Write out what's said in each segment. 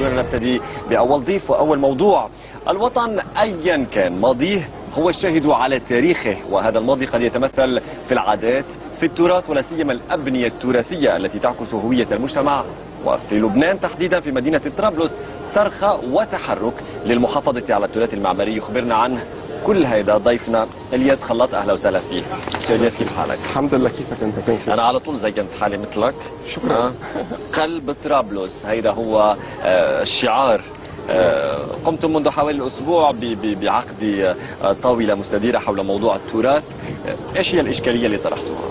خلونا نبتدي بأول ضيف وأول موضوع. الوطن أيا كان ماضيه هو الشاهد على تاريخه، وهذا الماضي قد يتمثل في العادات، في التراث، ولا سيما الأبنية التراثية التي تعكس هوية المجتمع. وفي لبنان تحديدا في مدينة طرابلس صرخة وتحرك للمحافظة على التراث المعماري. يخبرنا عنه كل هيدا ضيفنا الياس خلاط. اهلا وسهلا فيك. الياس كيف حالك؟ الحمد لله. كيفك انت؟ كيف؟ انا على طول زينت حالي مثلك. شكرا. قلب طرابلس هيدا هو الشعار. قمتم منذ حوالي اسبوع بعقد طاوله مستديره حول موضوع التراث. ايش هي الاشكاليه اللي طرحتوها؟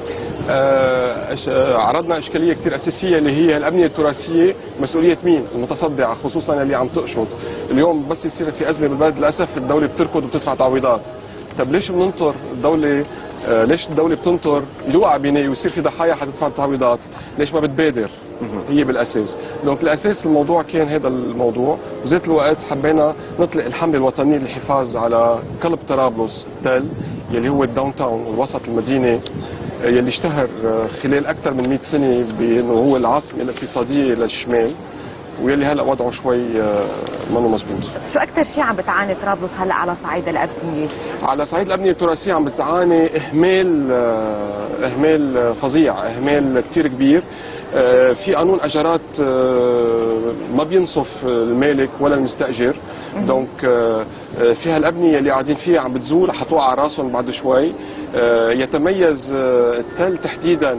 عرضنا اشكاليه كثير اساسيه اللي هي الابنيه التراثيه. مسؤوليه مين؟ المتصدعه، خصوصا اللي عم تقشط. اليوم بس يصير في ازمه بالبلد للاسف الدوله بتركض وبتدفع تعويضات. طب ليش بننطر الدوله؟ ليش الدوله بتنطر يوقع بنايه ويصير في ضحايا حتدفع تعويضات؟ ليش ما بتبادر؟ هي بالاساس. دونك الاساس الموضوع كان هذا الموضوع، وذات الوقت حبينا نطلق الحمله الوطنيه للحفاظ على قلب طرابلس تل يلي هو الداون تاون والوسط المدينه يلي اشتهر خلال اكثر من 100 سنه بانه هو العاصمه الاقتصاديه للشمال، ويلي هلا وضعه شوي منه مضبوط. شو اكثر شيء عم بتعاني طرابلس هلا على صعيد الابنيه؟ على صعيد الابنيه التراثيه عم بتعاني اهمال فظيع، اهمال كثير كبير. في قانون اجارات ما بينصف المالك ولا المستاجر. دونك فيها الابنيه اللي قاعدين فيها عم بتزول، حتوقع على راسهم بعد شوي. يتميز التل تحديدا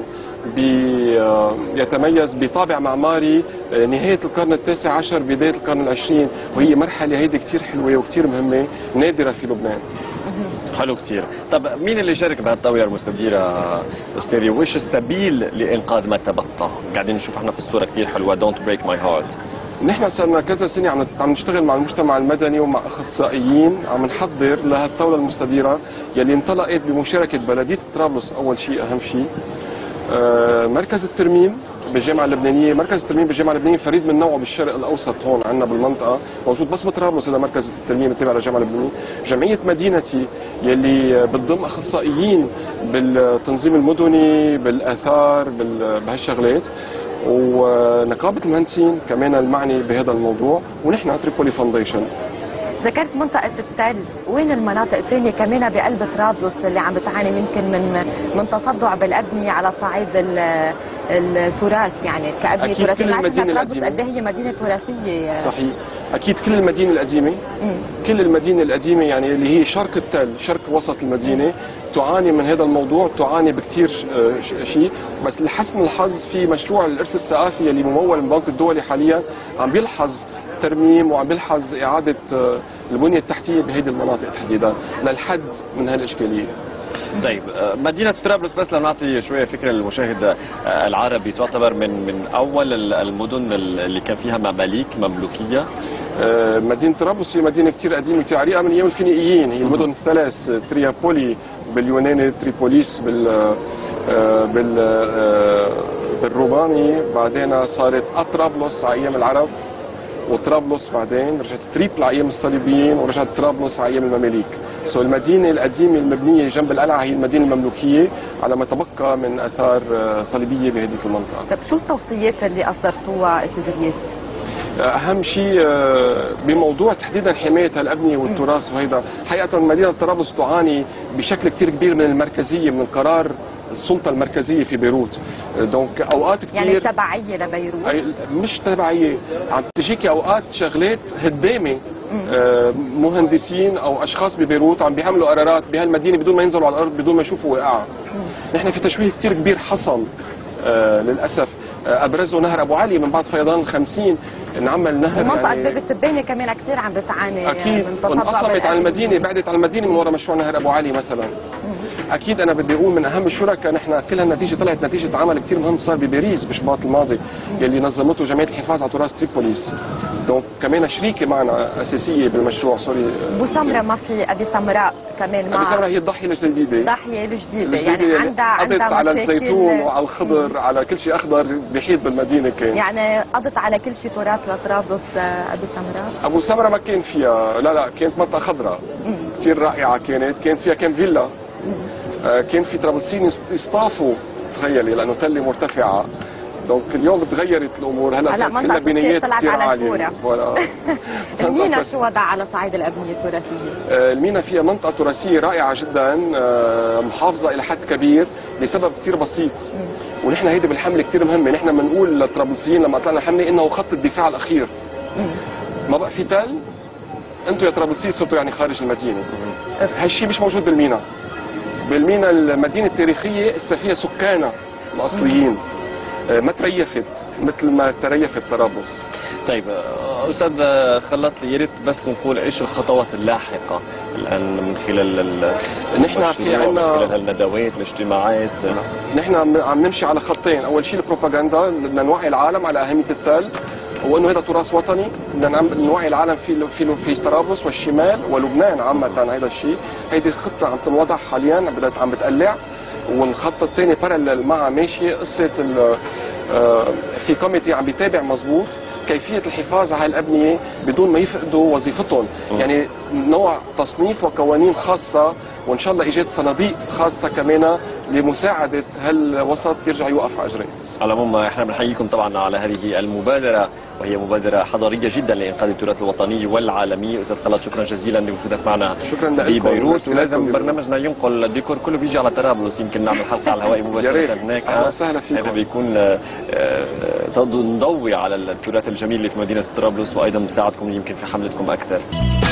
يتميز بطابع معماري نهاية القرن التاسع عشر بداية القرن العشرين، وهي مرحلة هيدي كتير حلوة وكتير مهمة نادرة في لبنان. حلو كتير. طب مين اللي شارك بهالطاولة المستديرة أستاذي؟ وإيش السبيل لإنقاذ ما تبقى؟ قاعدين نشوف احنا في الصورة كتير حلوة Don't break my heart. نحن صرنا كذا سنة عم نشتغل مع المجتمع المدني ومع أخصائيين عم نحضر لهالطاولة المستديرة يلي انطلقت بمشاركة بلدية طرابلس. أول شيء أهم شيء مركز الترميم بالجامعة اللبنانية. مركز الترميم بالجامعة اللبنانية فريد من نوعه بالشرق الأوسط، هون عندنا بالمنطقة موجود بس بطرابلس. هذا مركز الترميم التابع للجامعة اللبنانية. جمعية مدينتي يلي بتضم أخصائيين بالتنظيم المدني بالآثار بهالشغلات، ونقابة المهندسين كمان المعني بهذا الموضوع، ونحن تريبولي فاونديشن. ذكرت منطقة التل، وين المناطق الثانية كمان بقلب طرابلس اللي عم بتعاني يمكن من تصدع بالأبنية على صعيد التراث؟ يعني كأبنية تراثية. طرابلس قد هي مدينة تراثية. صحيح. أكيد كل المدينة القديمة كل المدينة القديمة يعني اللي هي شرق التل، شرق وسط المدينة تعاني من هذا الموضوع، تعاني بكثير شيء. بس لحسن الحظ في مشروع الإرث الثقافي اللي ممول من البنك الدولي حاليا عم بيلحظ ترميم وعم بيلحظ إعادة البنية التحتية بهيدي المناطق تحديدا للحد من هالإشكالية. طيب مدينة طرابلس بس لنعطي شوية فكرة للمشاهد العربي، تعتبر من أول المدن اللي كان فيها مماليك مملوكية. مدينة طرابلس هي مدينة كتير قديمة كتير عريقة من أيام الفينيقيين. هي المدن الثلاث، تريابولي باليوناني، تريبوليس بالروماني، بعدين صارت أطرابلس على أيام العرب، وطرابلس بعدين رجعت تريبل على ايام الصليبيين، ورجعت طرابلس على ايام المماليك. المدينه القديمه المبنيه جنب القلعه هي المدينه المملوكيه على ما تبقى من اثار صليبيه بهذيك المنطقه. طيب شو التوصيات اللي اصدرتوها استاذ الياس؟ اهم شيء بموضوع تحديدا حمايه الابنيه والتراث، وهيدا حقيقه مدينه طرابلس تعاني بشكل كثير كبير من المركزيه، من القرار السلطة المركزية في بيروت. دونك اوقات كثير يعني تبعية لبيروت؟ مش تبعية، عم تجيكي اوقات شغلات هدامة مهندسين او اشخاص ببيروت عم بيعملوا قرارات بهالمدينة بدون ما ينزلوا على الارض، بدون ما يشوفوا وقعها. نحن في تشويه كثير كبير حصل للاسف، ابرزه نهر ابو علي من بعد فيضان ال50 انعمل نهر. ومنطقة باب التبانة كمان كثير عم بتعاني اكيد من تصدع. انقسمت عن المدينة، بعدت عن المدينة من وراء مشروع نهر ابو علي مثلا. اكيد انا بدي اقول من اهم الشركاء نحن كل هالنتيجه طلعت نتيجه عمل كثير مهم صار بباريس بشباط الماضي يلي نظمته جمعيه الحفاظ على تراث تريبوليس. دونك كمان شريكه معنا اساسيه بالمشروع. سوري ابو سمره، ما في ابي سمراء كمان مع ابي سمراء هي الضاحيه الجديده. الضاحيه الجديده يعني عندها قضت على الزيتون وعلى الخضر، على كل شيء اخضر بيحيط بالمدينه كان. يعني قضت على كل شيء تراث لطرابلس ابي سمراء. ابو سمراء ما كان فيها، لا كانت منطقه خضراء كثير رائعه، كانت فيها كم فيلا. كان في طرابلسيين يصطافوا، تخيلي لانه تله مرتفعه، دونك اليوم تغيرت الامور، هلا صار كلها بنايات كثير عاليه. المينا شو وضع على صعيد الابنيه التراثيه؟ المينا فيها منطقه تراثيه رائعه جدا، محافظه الى حد كبير لسبب كثير بسيط. ونحن هيدي بالحمله كثير مهمه، نحن بنقول للطرابلسيين لما طلعنا الحمله انه خط الدفاع الاخير. ما بقى في تل، انتم يا طرابلسيين صرتوا يعني خارج المدينه. هالشيء مش موجود بالمينا. بالمينا المدينه التاريخيه لسه فيها سكانها الاصليين، ما تريفت مثل ما تريفت طرابلس. طيب استاذ خلط لي، يا ريت بس نقول ايش الخطوات اللاحقه الان من خلال نحن في عندنا من خلال الندوات الاجتماعات. نحن عم نمشي على خطين، اول شيء البروباغندا، بدنا نوعي العالم على اهميه التل وانه هذا تراث وطني، بدنا نوعي العالم في طرابلس والشمال ولبنان عامه. هذا الشيء، هيدي الخطه عم تنوضع حاليا، عم بتقلع. والخط الثاني بارلل معها ماشي قصه في كوميتي عم بيتابع مضبوط كيفيه الحفاظ على الابنيه بدون ما يفقدوا وظيفتهم. يعني نوع تصنيف وقوانين خاصه، وان شاء الله ايجاد صناديق خاصه كمان لمساعده هالوسط يرجع يوقف على اجريه. على العموم احنا بنحييكم طبعا على هذه المبادره، وهي مبادره حضاريه جدا لانقاذ التراث الوطني والعالمي. استاذ خلط شكرا جزيلا لوجودك معنا في بيروت، ولازم برنامجنا ينقل الديكور كله بيجي على طرابلس، يمكن نعمل حلقه على الهواء مباشره هناك. اهلا وسهلا فيكم. هذا بيكون نضوي على التراث الجميل اللي في مدينه طرابلس، وايضا مساعدكم يمكن في حملتكم اكثر.